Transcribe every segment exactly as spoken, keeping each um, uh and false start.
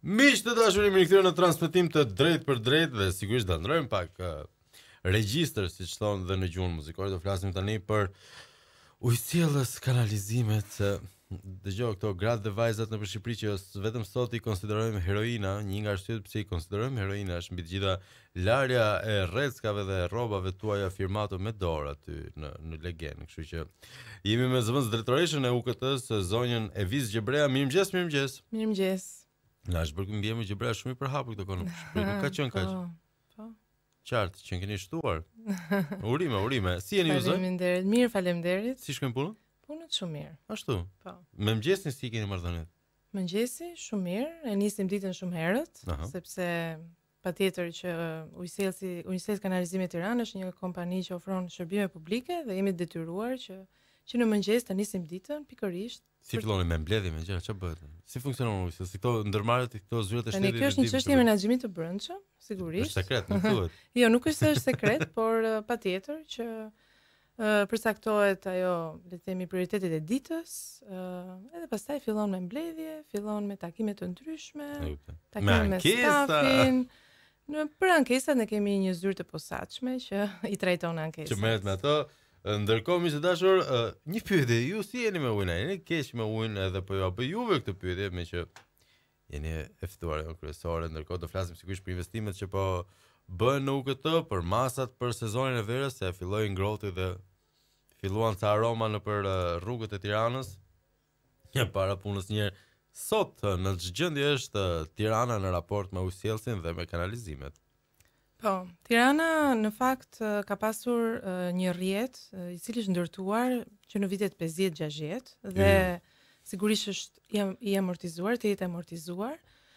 Miq të dashur, jemi rikthyer në transmetim të drejt për drejt dhe sigurisht do ndrojmë pak uh, regjistër, siç thonë dhe në gjuhën muzikore. Do flasim tani për ujësiellës, kanalizimet. Uh, Dëgjoj këto gratë dhe vajzat në Shqipëri që vetëm sot i konsiderojmë heroina, një nga arsyet pse i konsiderojmë heroina është mbi të gjitha larja e rreckave dhe rrobave tuaja firmato me dorë aty në në Legen. Kështu që jemi me zëvendës drejtoreshën e U K T-s, zonjën Eviz Gjebrea. Mirëmëngjes, mirëmëngjes. Mirëmëngjes. Na është bërë mbjemi Gjebrea shumë i përhapur këtë kohë në Shqipëri. Nuk ka qenë kaq. Po. Qartë, që keni shtuar. Urime, urime. Si jeni ju zot? Faleminderit. Mirë, faleminderit. Si shkojnë punën? Punët shumë mirë. Ashtu. Po. Me mëngjesin si keni marrëdhëniet? Mëngjesi shumë mirë, e nisim ditën shumë herët, Aha. sepse patjetër që Ujësiellsi, Ujësiellës Kanalizimi i Tiranës është një kompani që ofron shërbime publike dhe jemi detyruar që që në mëngjes të nisim ditën pikërisht. Si filloni me mbledhje me gjëra, ç'a bëhet? Si funksionon ujësi? Si këto ndërmarrjet, këto zyrat e Tani shtetit? kjo është një çështje menaxhimit të brendshëm, sigurisht. Është sekret, nuk thuhet. Jo, nuk është se është sekret, por uh, patjetër që uh, përcaktohet ajo, le të themi, prioritetet e ditës, uh, edhe pastaj fillon me mbledhje, fillon me takime të ndryshme, E kuptoj. Me takime me ankesa. stafin. Në për ankesat ne kemi një zyrë të posaçme që i trajton ankesat. Që merret me ato. Ndërkohë, miq të dashur, uh, një pyetje, ju si jeni me ujin? Jeni keq me ujin edhe po ju bëj juve këtë pyetje, me që jeni e ftuar jo kryesore, ndërkohë do flasim sigurisht për investimet që po bëhen në U K T, për masat për sezonin e verës, se filloi ngrohti dhe filluan ca aroma nëpër uh, rrugët e Tiranës. Ja para punës një herë. Sot uh, në ç'gjendje është uh, Tirana në raport me ujësiellsin dhe me kanalizimet? Po, Tirana në fakt uh, ka pasur uh, një rrjet uh, i cili është ndërtuar që në vitet pesëdhjetë gjashtëdhjetë dhe Mm. sigurisht është i, am- i amortizuar, të jetë amortizuar.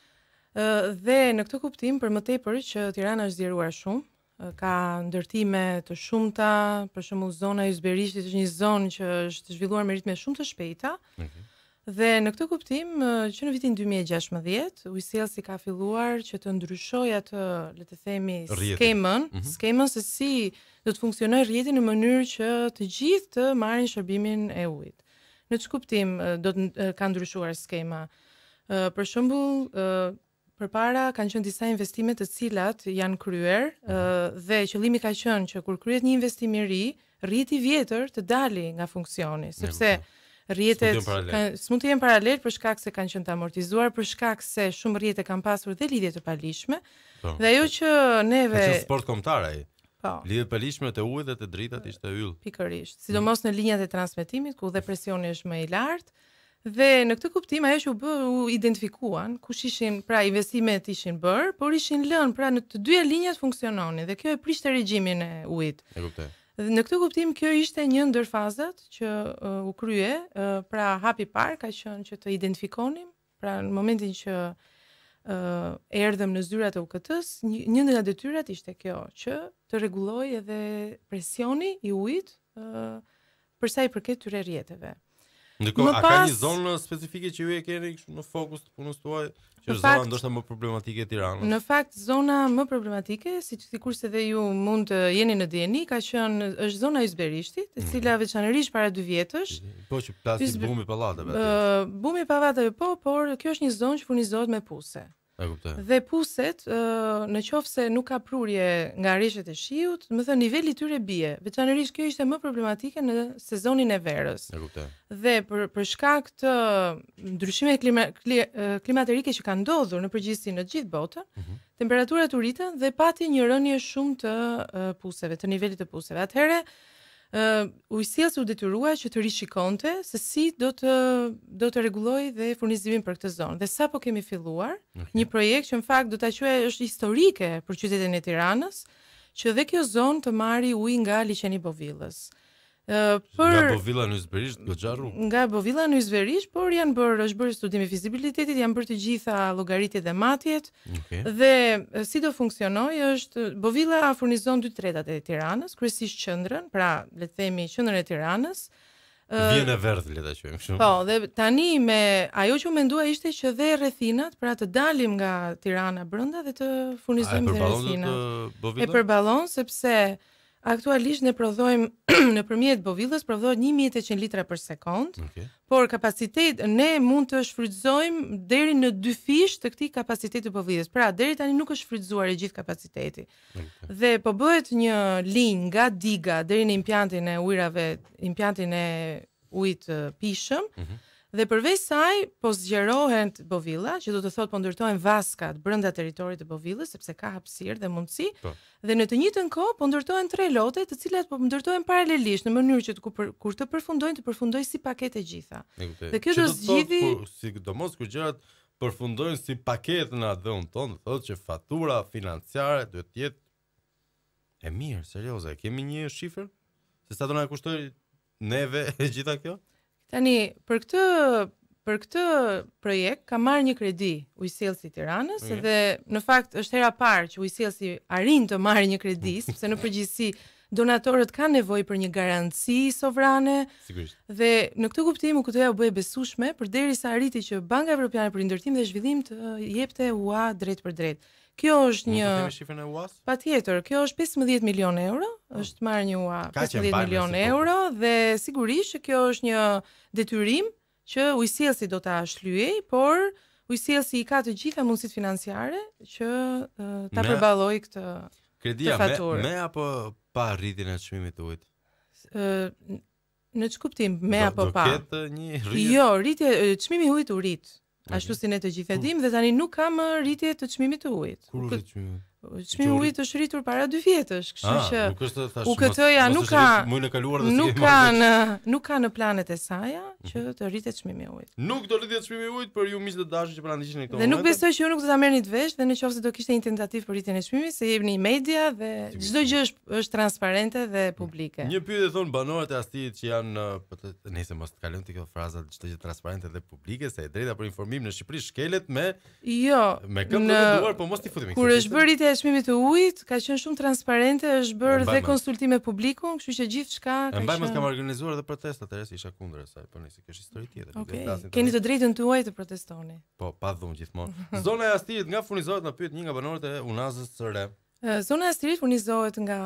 Uh, dhe në këtë kuptim për më tepër që Tirana është zgjeruar shumë, uh, ka ndërtime të shumta, për shembull zona e Ysberishtit është një zonë që është zhvilluar me ritme shumë të shpejta. Okay. Dhe në këtë kuptim, uh, që në vitin dy mijë e gjashtëdhjetë, Ujësiellsi ka filluar që të ndryshojë atë, le të themi, Rrjetin. skemën, Mhm. skemën se si do të funksionojë rrjeti në mënyrë që të gjithë të marrin shërbimin e ujit. Në ç'të kuptim uh, do të uh, ka ndryshuar skema. Uh, për shembull, uh, përpara kanë qenë disa investime të cilat janë kryer uh, dhe qëllimi ka qenë që kur kryhet një investim i ri, rrjeti i vjetër të dali nga funksioni, sepse rrjetet S'mund të jenë paralel. kanë s'mund të jenë paralel për shkak se kanë qenë të amortizuar, për shkak se shumë rrjete kanë pasur dhe lidhje të palishme. Po. Dhe ajo që neve Ka qenë sport kombëtar ai. po, Lidhjet palishme të ujit dhe të dritat ishte yll. pikërisht, sidomos në linjat e transmetimit ku dhe presioni është më i lartë. Dhe në këtë kuptim ajo që u bë u identifikuan kush ishin, pra investimet ishin bërë, por ishin lënë pra në të dyja linjat funksiononin dhe kjo e prishte regjimin e ujit. E kuptoj. Dhe në këtë kuptim kjo ishte një ndër fazat që uh, u krye, uh, pra hapi parë ka qenë që të identifikonim, pra në momentin që uh, erdhëm në zyrat e U K T-s, një, një nga detyrat ishte kjo, që të rregullojë edhe presioni i ujit uh, për sa i përket këtyre rrjeteve. Ndërkohë, Më a ka një pas- zonë specifike që ju e keni kështu në fokus të punës tuaj, që Në është zona fakt- ndoshta më problematike e Tiranës? Në fakt, zona më problematike, si sikurse dhe ju mund të jeni në dieni, ka qenë është zona e Ysberishtit, e cila veçanërisht para dy vjetësh, Po që plasi Ysbe- bumi pallateve aty. ë bumi pavatave po, por kjo është një zonë që furnizohet me puse. E kuptoj. Dhe puset, ë në qoftë se nuk ka prurje nga rreshtet e shiut, do të thënë niveli i tyre bie. Veçanërisht kjo ishte më problematike në sezonin e verës. E kuptoj. Dhe për për shkak të ndryshimeve klima, kli, ë, klimaterike që kanë ndodhur në përgjithësi në gjithë botën, Mhm. temperaturat u rritën dhe pati një rënje shumë të ë, puseve, të nivelit të puseve. Atëherë Uh, Ujësiellsi u detyrua që të rishikonte se si do të do të rregullojë dhe furnizimin për këtë zonë. Dhe sapo kemi filluar Okay. një projekt që në fakt do ta quaj është historike për qytetin e Tiranës, që dhe kjo zonë të marri ujë nga liçeni Bovillës. Uh, për Nga Bovilla në Ysberisht, goxha rrugë. nga Bovilla në Ysberish, por janë bërë, është bërë studimi fizibilitetit, janë bërë të gjitha llogaritjet dhe matjet. Okej. Dhe e, si do funksionojë është Bovilla furnizon dy tretat e Tiranës, kryesisht qendrën, pra le të themi qendrën e Tiranës. Ë, Vjen e verdh le ta quajmë kështu. Po, dhe tani me ajo që u mendua ishte që dhe rrethinat, pra të dalim nga Tirana brenda dhe të A e furnizojmë dhe përballon rrethinat. të E Bovilla? përballon sepse Aktualisht ne prodhojmë nëpërmjet bovillës prodhohet një mijë e tetëqind litra për sekond, Okay. por kapacitet ne mund të shfrytëzojmë deri në dy fish të këtij kapaciteti të bovillës. Pra, deri tani nuk është shfrytëzuar i gjithë kapaciteti. Okay. Dhe po bëhet një linjë nga diga deri në impjantin e ujrave, impjantin e ujit të pishëm. Mhm. Dhe përveç saj, po zgjerohen bovilla, që do të thotë po ndërtohen vaskat brenda territorit të bovillës, sepse ka hapësirë dhe mundësi. Po. Dhe në të njëjtën kohë po ndërtohen tre lote, të cilat po ndërtohen paralelisht në mënyrë që të kur, kur të përfundojnë, të përfundojnë si paketë gjitha. E kuptoj. Dhe kjo Që do të thotë zgjidhi kur- sidomos kur gjërat përfundojnë si paketë në atë dhënë tonë, thotë që fatura financiare duhet të jetë e mirë, serioze. E kemi një shifër se sa do na kushtoj neve e gjitha kjo? Tani, për këtë për këtë projekt ka marrë një kredi Ujësjellsi i Tiranës Okay. dhe në fakt është hera parë që Ujësjellsi arrin të marrë një kredi, sepse në përgjithësi donatorët kanë nevojë për një garanci sovrane Sigurisht. dhe në këtë kuptim u këtoja u bë e besueshme përderisa arriti që Banka Evropiane për Ndërtim dhe Zhvillim të jepte U A drejt për drejt. Kjo është Mund një të themi shifrën e U A-s? Patjetër, kjo është pesëmbëdhjetë milionë euro, është marrë një U A Ka që pesëmbëdhjetë mbajmë milionë si po. euro dhe sigurisht që kjo është një detyrim që Ujësjellsi do ta shlyej, por Ujësjellsi i ka të gjitha mundësitë financiare që uh, ta Me- përballojë këtë Kredia të me, faturë. me apo pa rritjen e çmimit të ujit? ë në ç'kuptim me Do- apo do pa. ketë një rritje? Jo, rritje e, çmimi i ujit u rrit. Ashtu Mhm. si ne të gjithë e dimë dhe tani nuk ka më rritje të çmimit të ujit. Kur u Kë- rrit çmimi? Çmimi i ujit është rritur para dy vjetësh, kështu Ah, që nuk është thash. U mos- këtë-ja mos nuk është ka- rrit muajin e kaluar dhe nuk s'kemi ka marrë në nuk ka në planet e saja që të rritet çmimi i ujit. Nuk do rritet çmimi i ujit për ju miq të dashur që po na ndiqni në këto Dhe nuk momente. besoj që ju nuk do ta merrni të vesh dhe nëse do kishte një tentativë për rritjen e çmimit, se jepni media dhe Sigurisht. çdo gjë është është transparente dhe publike. Një pyetje thon banorët e Astit që janë uh, po të nëse mos të kalojmë te kjo fraza çdo gjë transparente dhe publike, se e drejta për informim në Shqipëri shkelet me Jo, me këmbë në- të duar, po mos t'i futemi. kur është bërë rritja e çmimit të ujit, ka qenë shumë transparente, është bërë E dhe mbajmë. konsultime publikun, kështu që gjithçka E ka mbajmë se kam qenë. organizuar edhe protesta, Teres isha kundër asaj, po nëse kjo është histori tjetër. nuk do Okej, flasim keni tani. të drejtën tuaj të protestoni. Po, pa dhunë gjithmonë. Zona e Astit nga furnizohet na pyet një nga banorët e Unazës së Re. Ë, Zona e Astirit furnizohet nga,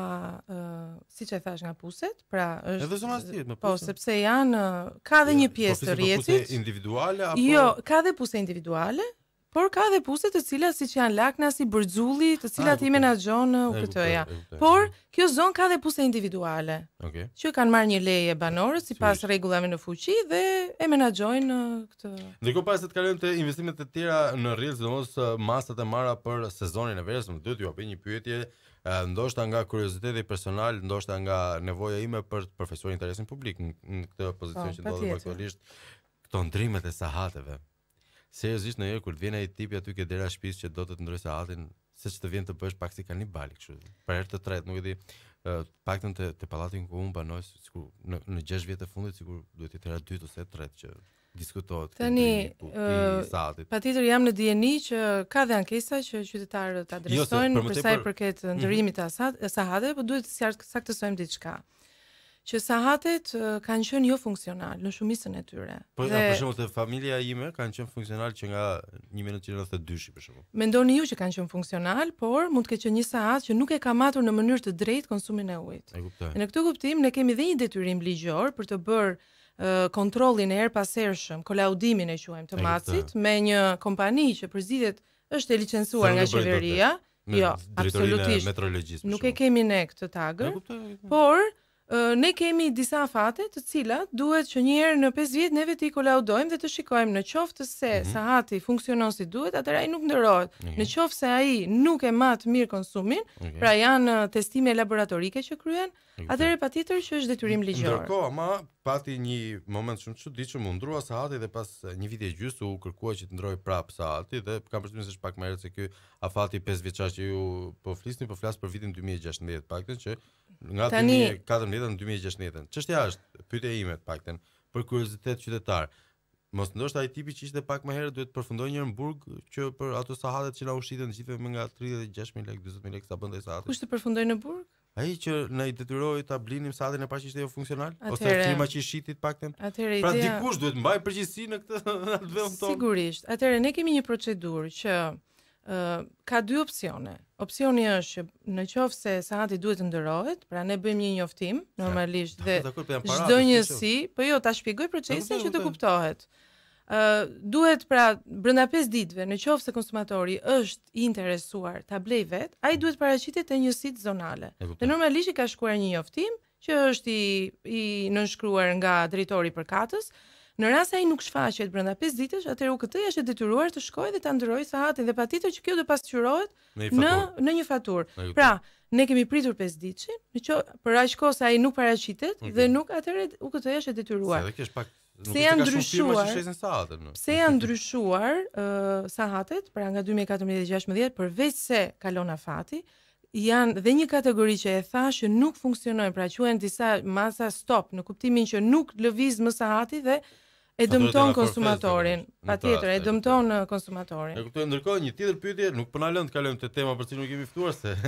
uh, siç e thash, nga puset, pra është Edhe zona e Astirit me Po, puse? sepse janë ë, ka dhe një pjesë të Po, flisim për puse rrjetit. individuale apo Jo, ka dhe puse individuale, por ka dhe puse të cilat siç janë lakna, si bërxulli, të cilat e i kuptoj. menaxhon E U K T-ja. kuptoj, e kuptoj. Por kjo zonë ka dhe puse individuale, Okej. që kanë marrë një leje banorët sipas Sigurisht. rregullave në fuqi dhe e menaxhojnë ë, këtë. Ndërkohë pas se të kalojmë te investimet e tjera në rrjedh, sidomos uh, masat e marra për sezonin e verës, më duhet ju bëj një pyetje, uh, ndoshta nga kurioziteti personal, ndoshta nga nevoja ime për të përfaqësuar interesin publik në, në këtë pozicion Po, që ndodhem patjetër. aktualisht, këto ndrimet e sahateve. Seriozisht në herë kur të vjen ai tipi aty ke dera shtëpisë që do të të ndroj sahatin, se që të vjen të bësh pak si kanibal kështu. Për herë të tretë, nuk e di, uh, paktën te te pallati ku unë banoj, sikur në në gjashtë vjet e fundit sikur duhet të hera dytë ose tretë që diskutohet. ky Tani, ndrimi i pu- ë, i sahatit. Patjetër jam në dieni që ka dhe ankesa që qytetarët Jo, adresojnë se për më për sa i tepër- përket ndërimit të asat- sahateve, por duhet të sakt- saktësojmë diçka. Që sahatet ë, kanë qenë jo funksional në shumicën e tyre. Po Dhe ja, për shembull te familja ime kanë qenë funksional që nga një mijë nëntëqind e nëntëdhjetë e dy për shembull. mendoni ju që kanë qenë funksional, por mund të ketë qenë një sahat që nuk e ka matur në mënyrë të drejtë konsumin e ujit. E kuptoj. Në këtë kuptim ne kemi dhe një detyrim ligjor për të bërë uh, kontrollin e erpasershëm, kolaudimin e quajmë të E macit me një kompani që përzidhet është e licencuar Se nga nuk e bëri dot qeveria. Me Jo, drejtorinë e absolutisht. meteorologjisë. për Nuk e shembull. kemi ne këtë E tagër, kuptoj. e kuptoj. por ë, ne kemi disa afate të cilat duhet që një herë në pesë vjet neve t'i kolaudojmë dhe të shikojmë në qoftë se Mhm. sahati funksionon si duhet, atëherë ai nuk ndërohet. Mhm. Në qoftë se ai nuk e mat mirë konsumin, Okej. pra janë ë, testime laboratorike që kryen, E kuptoj. atëherë patjetër që është detyrim ligjor. Ndërkohë, ama pati një moment shumë të çuditshëm, u ndrua sahati dhe pas eh, një viti e gjysmë u kërkua që të ndroj prap sahati dhe kam përshtypjen se është pak më herët se ky afati pesë vjeçar që ju po flisni, po flas për vitin dy mijë e gjashtëdhjetë paktën që nga Tani- dy mijë e katërmbëdhjetë në dy mijë e gjashtëdhjetë. Çështja është, pyetja ime paktën për kuriozitet qytetar. Mos ndoshta ai tipi që ishte pak më herët duhet të përfundojë një në burg që për ato sahatet që na ushqiten gjithë me nga tridhjetë e gjashtë mijë lekë, dyzet mijë lekë sa bën ai sahati. Kush të përfundoi në burg? Ai që na i detyroi ta blinim sahatin e parë që ishte jo funksional ose Atëhere- firma që i shitit paktën. Atëherë Pra ideja dikush duhet mbaj përgjegjësi në këtë në atë vend tonë. Sigurisht. Atëherë ne kemi një procedurë që ë ka dy opsione. opsioni është që në qoftë se saati duhet të ndërohet, pra ne bëjmë një njoftim normalisht dhe çdo njësi, po jo, ta shpjegoj procesin që të kuptohet. Ë uh, duhet pra brenda pesë ditëve, në qoftë se konsumatori është i interesuar ta blej vet, ai duhet paraqitet te njësitë zonale. Dhe normalisht i ka shkruar një njoftim që është i i nënshkruar nga drejtori i përkatës. Në rast se ai nuk shfaqet brenda pesë ditësh, atëherë U K T-ja është e detyruar të shkojë dhe ta ndërrojë saatin dhe patjetër që kjo do pasqyrohet në në një faturë. Pra, ne kemi pritur pesë ditëshin, në që për aq kohë sa ai nuk paraqitet okay. dhe nuk atëherë U K T-ja është e detyruar. Se kjo është pak Se janë ndryshuar, se janë ndryshuar uh, sahatet, pra nga dy mijë e katërmbëdhjetë deri gjashtëdhjetë, përveç se kalon afati, janë dhe një kategori që e thash që nuk funksionojnë, pra quhen disa masa stop, në kuptimin që nuk lëviz më sahati dhe e dëmton konsumatorin. Patjetër, e dëmton konsumatorin. E kuptoj, ndërkohë një tjetër pyetje, nuk po na lën të kalojmë te tema për cilën nuk kemi ftuar se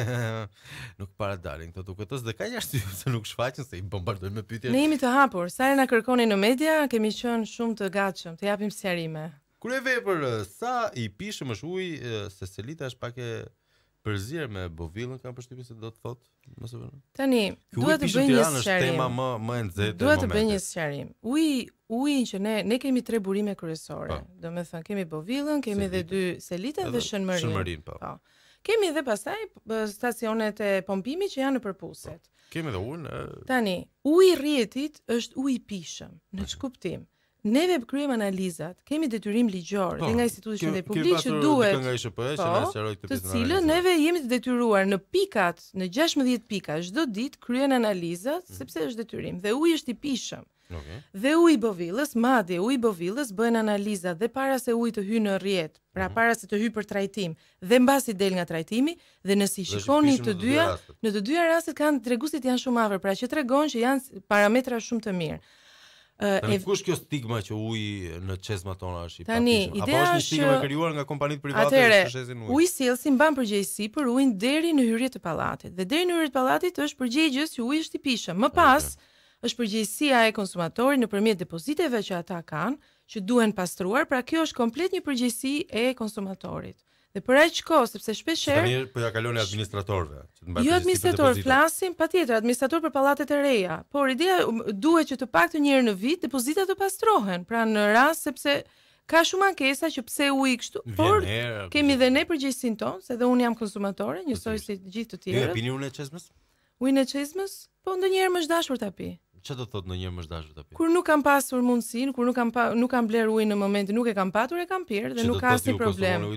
nuk para dalin këto U K T-s dhe ka një arsye se nuk shfaqen se i bombardojnë me pyetje. Ne jemi të hapur, sa herë na kërkoni në media, kemi qenë shumë të gatshëm të japim sqarime. Kur e vepër sa i pishëm është uji, se Selita është pak e përzier me bovillën, kam përshtypjen se do të thotë, mos e vënë. Tani, duhet të bëj një sqarim. Tema më më e nxehtë. Duhet të bëj një sqarim. Uji, uji që ne ne kemi tre burime kryesore. Domethënë kemi bovillën, kemi edhe dy selite dhe shënmërin. Shënmërin, po. Po. Kemi edhe pastaj stacionet e pompimit që janë në përpuset. Kemi edhe ujin. Tani, uji i rrjetit është uji i pishëm. Në ç'kuptim? Neve kryejmë analizat, kemi detyrim ligjor dhe nga Instituti Shëndetësisë Publike që duhet. Nga I S P-ja që na sqaroi këtë pjesë. Të cilën neve jemi të detyruar në pikat, në gjashtëdhjetë pika çdo ditë kryen analizat mm. sepse është detyrim dhe uji është i pishëm. Okay. Dhe uji i bovillës, madje uji i bovillës bëhen analizat dhe para se uji të hyjë në rrjet, pra mm. para se të hyjë për trajtim dhe mbasi del nga trajtimi dhe nëse i shikoni të dyja, në të dyja rastet kanë treguesit janë shumë afër, pra që tregon që janë parametra shumë të mirë. Tani kush kjo stigma që uji në çezmat tona është i papishëm? Tani, ideja është një stigma e krijuar nga kompanitë private që shesin ujë. Uji sjellsi mban përgjegjësi për ujin deri në hyrje të pallatit. Dhe deri në hyrje të pallatit është përgjegjës që uji është i pishëm. Më pas okay. është përgjegjësia e konsumatorit nëpërmjet depoziteve që ata kanë, që duhen pastruar, pra kjo është komplet një përgjegjësi e konsumatorit. Dhe për aq kohë, sepse shpesh herë tani po ja kaloni administratorëve, që të mbajnë. Jo administrator, flasim patjetër administrator për pallatet e reja. Por ideja duhet që të paktën një herë në vit depozitat të pastrohen. Pra në rast sepse ka shumë ankesa që pse uji kështu, por her, kemi dhe ne përgjegjësinë tonë, se edhe un jam konsumatore, njësoj si të gjithë të tjerët. Ju e pini unë e çezmës? Ujin e çezmës? Po ndonjëherë më është dashur ta pi. Çfarë do thotë ndonjëherë më është dashur ta pi? Kur nuk kam pasur mundësinë, kur nuk kam pa, nuk kam bler ujin në momentin, nuk e kam patur, e kam pirë dhe nuk ka asnjë problem.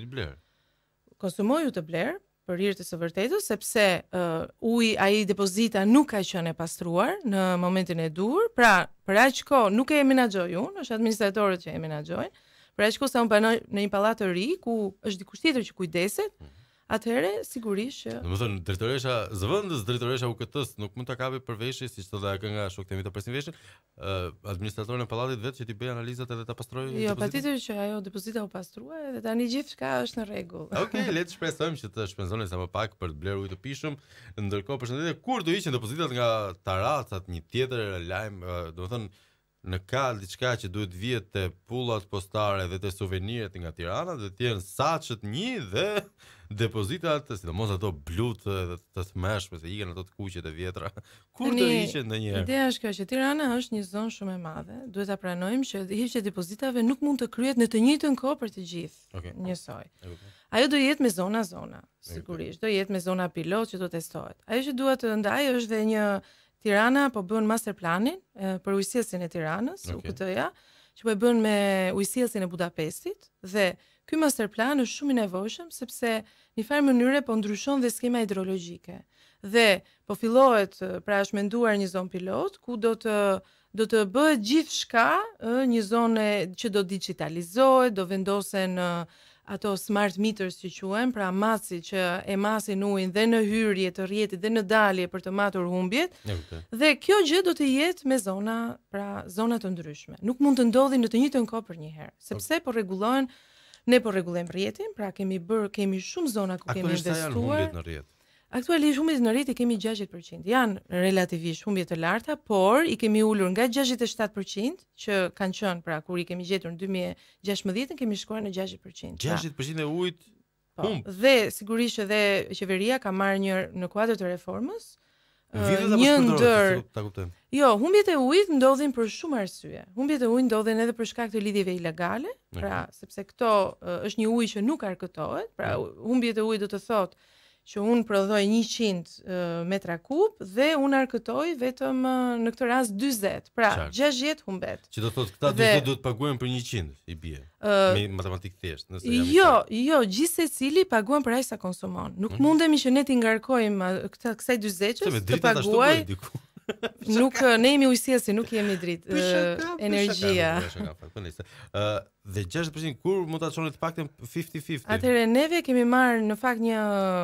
Konsumoj ujë të bler për hir të së vërtetës, sepse uh, uji ai depozita nuk ka qenë e pastruar në momentin e dur, pra për aq kohë nuk e menaxhoj unë, është administratorët që e menaxhojnë. Për aq kohë sa unë banoj në një pallat të ri ku është dikush tjetër që kujdeset, atëherë sigurisht që domethënë drejtoresha zëvendës, drejtoresha U K T-s nuk mund ta kapi për veshje siç thotë ajo nga shokët e mi të presin veshin, uh, administratori në pallatit vetë që ti bëj analizat edhe ta pastrojë. Jo, patjetër që ajo depozita u pastrua dhe tani gjithçka është në rregull. Okej, le të shpresojmë që të shpenzoni sa më pak për të bler ujë të pishëm. Ndërkohë përshëndetje, kur do hiqen depozitat nga taracat, një tjetër lajm, uh, domethënë në kal diçka që duhet vihet te pullat postare dhe te suveniret nga Tirana, dhe të jenë saçet një dhe depozitat, sidomos ato blut dhe të tmeshme se ikën ato të kuqet e vjetra. Kur do hiqen ndonjëherë? Ideja është kjo që Tirana është një zonë shumë e madhe. Duhet ta pranojmë që hiqja e depozitave nuk mund të kryhet në të njëjtën kohë për të gjithë. Okay. Njësoj. Okay. Ajo do jetë me zona zona, sigurisht. Do jetë me zona pilot që do testohet. Ajo që duhet të ndaj është dhe një Tirana po bën master planin e, për ujësillësin e Tiranës, okay. U K T-ja, që po e bën me ujësillësin e Budapestit dhe ky master plan është shumë i nevojshëm sepse në farë mënyre po ndryshon dhe skema hidrologjike. Dhe po fillohet, pra është menduar një zonë pilot ku do të do të bëhet gjithçka, një zonë që do digitalizohet, do vendosen ato smart meters që quhen, pra maci që e masin ujin dhe në hyrje të rrjetit dhe në dalje për të matur humbjet. Okay. Dhe kjo gjë do të jetë me zona, pra zona të ndryshme. Nuk mund të ndodhin në të njëjtën kohë për një herë, sepse po rregullohen, ne po rregullojmë rrjetin, pra kemi bër, kemi shumë zona ku kemi investuar. Aktualisht janë humbjet në rrjet. Aktualisht humbjet në rrjet i kemi gjashtëdhjetë përqind. Janë relativisht humbje të larta, por i kemi ulur nga gjashtëdhjetë e shtatë përqind që kanë qenë, pra kur i kemi gjetur në dy mijë e gjashtëdhjetë kemi shkuar në gjashtëdhjetë përqind. gjashtëdhjetë përqind e ujit Po, Humb. dhe sigurisht edhe qeveria ka marrë një në kuadër të reformës. Vitet ë, apo një shpërdoret, ndër se ta kuptojmë. Jo, humbjet e ujit ndodhin për shumë arsye. Humbjet e ujit ndodhin edhe për shkak të lidhjeve ilegale, pra sepse këto uh, është një ujë që nuk argëtohet, pra humbjet e ujit do të thotë që unë prodhoj njëqind uh, metra kub dhe unë argëtoj vetëm uh, në këtë rast dyzet, pra Qartë. gjashtëdhjetë humbet. Që do thotë këta Dhe- dyzet duhet paguajnë për njëqind i bie. Ë, Me matematikë thjesht, nëse jam i Jo, saktë. jo, gjithsecili paguan për aq sa konsumon. Nuk mundemi që ne t'i ngarkojmë uh, këtë kësaj Se dyzeqës me të dritat ashtu paguaj. bëj diku. Nuk uh, ne jemi ujësiesi, nuk jemi dritë, Për uh, shaka, për energjia. shaka, për shaka, fakt, po nice. Ë, dhe gjashtëdhjetë përqind kur mund ta çoni të paktën fifty fifty. Atëherë neve kemi marrë në fakt një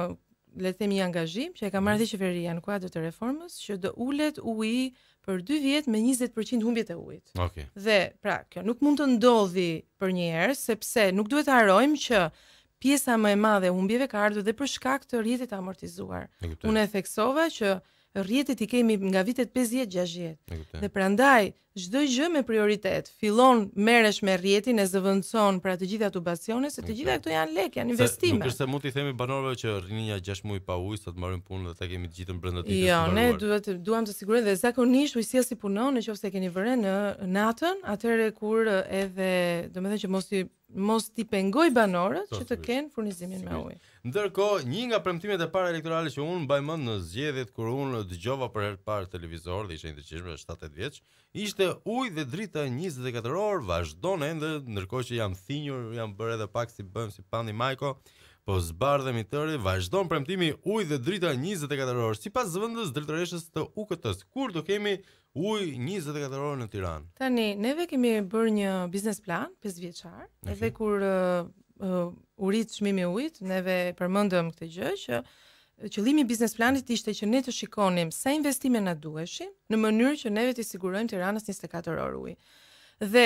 le të themi një angazhim që e ka marrë dhe qeveria në kuadër të reformës që do ulet uji për dy vjet me njëzet përqind humbjet e ujit. Okej. Dhe pra, kjo nuk mund të ndodhi për një herë sepse nuk duhet të harrojmë që pjesa më e madhe e humbjeve ka ardhur dhe për shkak të rrjetit të amortizuar. E kuptoj. Unë e theksova që rrjetet i kemi nga vitet pesëdhjetë gjashtëdhjetë. E kuptoj. Dhe prandaj çdo gjë me prioritet. Fillon merresh me rrjetin, e zëvendëson pra të gjitha tubacione, se të gjitha këto janë lek, janë Se investime. Nuk është se mund t'i themi banorëve që rrini ja gjashtë muaj pa ujë, sot marrin punën dhe ta kemi të gjithën brenda ditës. Jo, të ne mbaruar. duhet duam të sigurojmë dhe zakonisht ujësia si punon nëse keni vënë në natën, atëherë kur edhe domethënë që mos i mos t'i pengoj banorët Po, që të sigurisht. kenë furnizimin me ujë. Ndërkohë, një nga premtimet e para elektorale që unë mbaj mend në zgjedhjet kur unë dëgjova për herë të parë televizor dhe isha i ndërgjeshëm, shtatë tetë vjeç, ishte ujë dhe drita njëzet e katër orë, vazhdon ende, ndërkohë që jam thinjur, jam bërë edhe pak si bëjmë si Pandi Majko, po zbardhemi tëri, vazhdon premtimi ujë dhe drita njëzet e katër orë, sipas zëvendës drejtoreshës të U K T-s. Kur do kemi ujë njëzet e katër orë në Tiranë? Tani neve kemi bërë një biznes plan pesë vjeçar, Ok. edhe kur uh, uh, u rit çmimi i ujit, neve përmendëm këtë gjë që qëllimi i biznes planit ishte që ne të shikonim sa investime na duheshin në mënyrë që neve të sigurojmë Tiranës njëzet e katër orë ujë. Dhe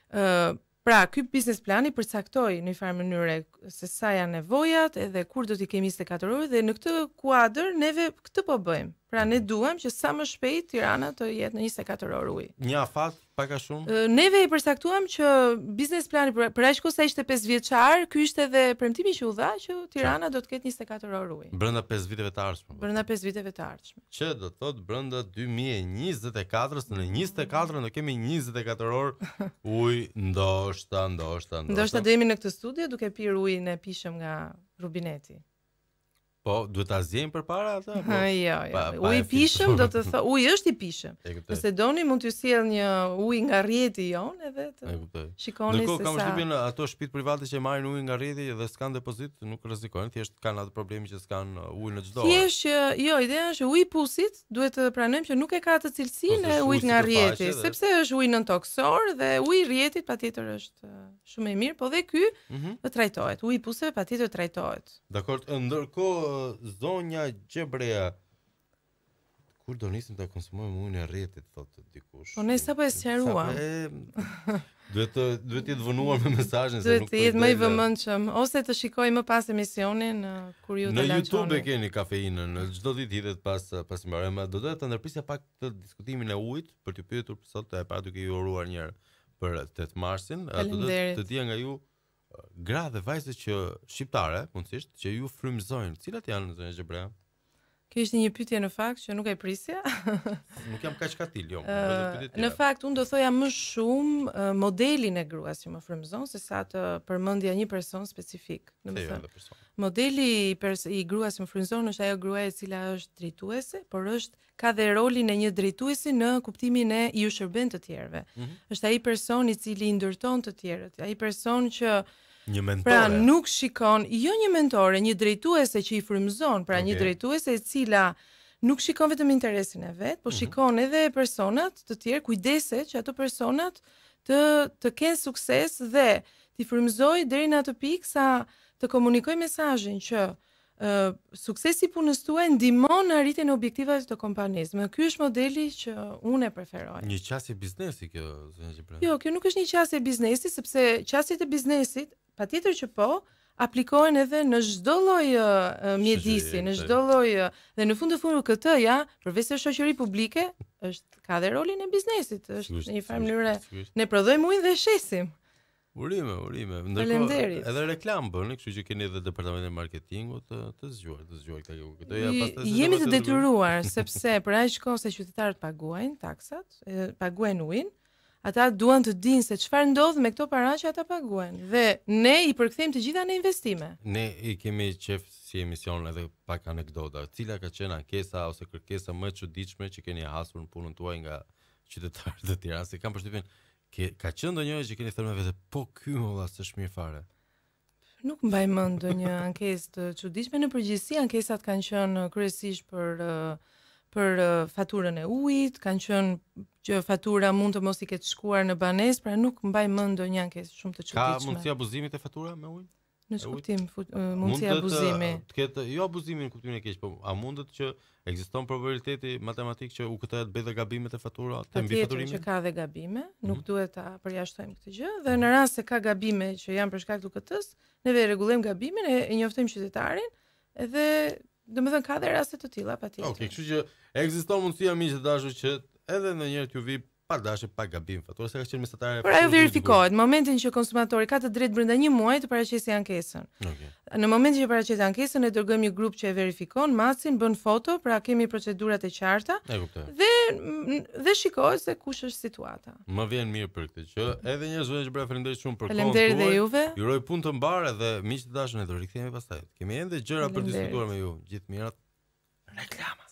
ë pra ky biznes plani përcaktoi në një farë mënyrë se sa janë nevojat edhe kur do t'i kemi njëzet e katër orë dhe në këtë kuadër neve këtë po bëjmë. Pra ne duam që sa më shpejt Tirana të jetë në njëzet e katër orë ujë. Një afat pak a shumë? Ë, Neve i përcaktuam që biznes plani për, për aq kohë sa ishte pesë vjeçar, ky ishte edhe premtimi që u dha që Tirana do të ketë njëzet e katër orë ujë Brenda pesë viteve të ardhshme. brenda pesë viteve të ardhshme. Që do të thotë brenda dy mijë e njëzet e katërt, në njëzet e katër do kemi njëzet e katër orë ujë, ndoshta, ndoshta, ndoshta. Ndoshta do jemi në këtë studio duke pirë ujin e pishëm nga rubineti. Po, duhet ta zgjejmë përpara atë? apo? Ha, jo, jo. Pa- pa Uji e i pishëm filtruar. do të thotë, uji është i pishëm. E kuptoj. Nëse doni mund t'ju sjell një ujë nga rrjeti jon edhe E të kuptoj. shikoni Ndërkohë se kam sa. shtypjen ato shtëpitë private që marrin ujë nga rrjeti dhe s'kan depozit, nuk rrezikojnë, thjesht kanë atë problemi që s'kan uh, ujë në çdo orë. Thjesht që jo, ideja është që uji i pusit duhet të pranojmë që nuk e ka atë Po, cilësinë se e është ujit ujë nga sipërfaqe rrjeti, dhe- sepse është ujë nëntoksor dhe uji i rrjetit patjetër është uh, shumë i mirë, po dhe ky Mhm. të trajtohet. Uji i puseve patjetër trajtohet. Dakor, ndërkohë zonja Gjebrea, kur do nisim ta konsumojmë ujin e rrjetit, thotë dikush. Po ne sapo e sqaruam. Sapo e- Duhet të duhet të jetë vënuar me mesazhin se Duhet nuk të po i jetë më i del, vëmendshëm ose të shikoj më pas emisionin uh, kur ju Në të YouTube e lançoni. keni kafeinën, në çdo ditë hidhet pas pas mbarë, ma do të të ndërprisja pak të diskutimin e ujit për t'ju pyetur sot e para duke ju uruar një herë për tetë marsin, a, do të Faleminderit. të dija nga ju uh, gra dhe vajzë që shqiptare, mundësisht, që ju frymëzojnë. Cilat janë zonja Gjebrea? Kjo ishte një pyetje në fakt që nuk e prisja. Nuk jam kaq katil, jo. Ë, vetëm pyetje në tjera. fakt unë do thoja më shumë uh, modelin e gruas që më frymëzon se sa të përmendja një person specifik. Se jo Domethënë, edhe person. modeli i, pers i gruas që më frymëzon është ajo gruaja e cila është drejtuese, por është ka dhe rolin e një drejtuesi në kuptimin e i u shërben të tjerëve. Mhm. Është ai person i cili i ndërton të tjerët, ai person që Një mentore. pra nuk shikon, jo një mentore, një drejtuese që i frymëzon, pra një Okej. drejtuese e cila nuk shikon vetëm interesin e vet, po shikon edhe personat të tjerë, kujdeset që ato personat të të kenë sukses dhe t'i frymëzoj deri në atë pikë sa të komunikoj mesazhin që uh, suksesi i punës tuaj ndihmon në arritjen e objektivave të kompanisë. Më ky është modeli që unë e preferoj. Një qasje biznesi kjo, zonja Gjebrea. Jo, kjo nuk është një qasje biznesi, sepse qasjet e biznesit, patjetër që po, aplikohen edhe në çdo lloj uh, mjedisi, Shoqërie, në të- çdo lloj uh, dhe në fund të fundit këtë ja, përveç se shoqëri publike, është ka dhe rolin e biznesit, është Sigurisht, në një farë sigurisht, mënyrë sigurisht. ne prodhojmë ujë dhe shesim. Urime, urime. Faleminderit. Ndërkohë edhe reklam bëni, kështu që keni edhe departamentin e marketingut të të zgjuar, të zgjuar këta. Këtoja I- pastaj Jemi të detyruar sepse për aq kohë se qytetarët paguajnë taksat, e, paguajnë ujin, ata duan të dinë se çfarë ndodh me këto para që ata paguajnë dhe ne i përkthejmë të gjitha në investime. Ne i kemi qef si emision edhe pak anekdota. Cila ka qenë ankesa ose kërkesa më e çuditshme që keni hasur në punën tuaj nga qytetarët e Tiranës? Se kam përshtypjen ke ka qenë ndonjëherë që keni thënë me vete, po ky molla s'është mirë fare. Nuk mbaj mend ndonjë ankesë të çuditshme. Në përgjithësi ankesat kanë qenë kryesisht për uh, për uh, faturën e ujit, kanë qenë që fatura mund të mos i ketë shkuar në banesë, pra nuk mbaj mend ndonjë ankesë shumë të Ka çuditshme. mundësi abuzimit e fatura me ujë? Në kuptim fu- uh, Mund mundësi të- abuzimi. Të ketë jo abuzimin në kuptimin e keq, po a mundet që ekziston probabiliteti matematik që u këtë të bëj dhe gabimet e fatura të mbi Patjetër që faturimin? ka dhe gabime, nuk Mhm. duhet ta përjashtojmë këtë gjë dhe në rast se ka gabime që janë për shkak të K T-s, neve e rregullojmë gabimin, e, e njoftojmë qytetarin edhe domethënë ka dhe raste të tilla patjetër. Okej, kështu që ekziston mundësia miq të dashur që edhe ndonjëherë t'ju vi pa dashje, pa gabim fatura, se ka qenë mesatare. Por ajo verifikohet në momentin që konsumatori ka të drejtë brenda një muaji të paraqesë ankesën. Okej. Në momentin që paraqet ankesën ne dërgojmë një grup që e verifikon, macin, bën foto, pra kemi procedurat e qarta E kuptoj. dhe dhe shikohet se kush është situata. Më vjen mirë për këtë që edhe njerëz që bëra faleminderit shumë për kohën Faleminderit dhe tuaj. juve. Ju uroj punë të mbarë dhe miq të dashur ne do rikthehemi pastaj. Kemi ende gjëra për Faleminderit. diskutuar me ju. Gjithë mirat. Reklama.